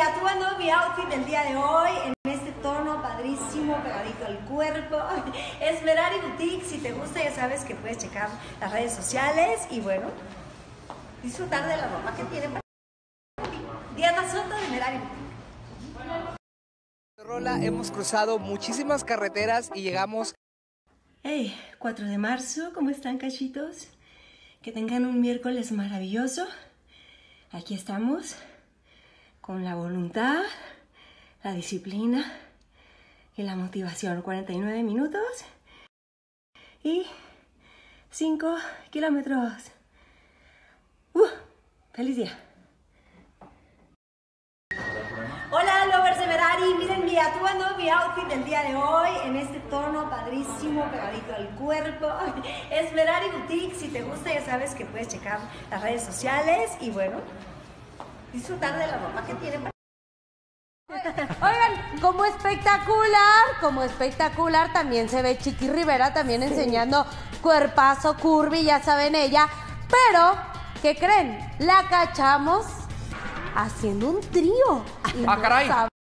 tú ando mi outfit del día de hoy en este tono padrísimo, pegadito al cuerpo. Es Merari Boutique. Si te gusta, ya sabes que puedes checar las redes sociales y bueno, disfrutar de la ropa que tiene para ti. Diana Soto de Merari Boutique. Rola, hemos cruzado muchísimas carreteras y llegamos. Hey, 4 de marzo, ¿cómo están, cachitos? Que tengan un miércoles maravilloso. Aquí estamos con la voluntad, la disciplina y la motivación. 49 minutos y 5 kilómetros. ¡Feliz día! Hola, lovers de Merari. Miren mi atuendo, mi outfit del día de hoy en este tono padrísimo, pegadito al cuerpo. Es Merari Boutique. Si te gusta, ya sabes que puedes checar las redes sociales y bueno, disfrutar de la ropa que tiene para ti. Oigan, como espectacular también se ve Chiqui Rivera también enseñando cuerpazo, curvy, ya saben ella. Pero, ¿qué creen? La cachamos haciendo un trío. ¡Ah, caray!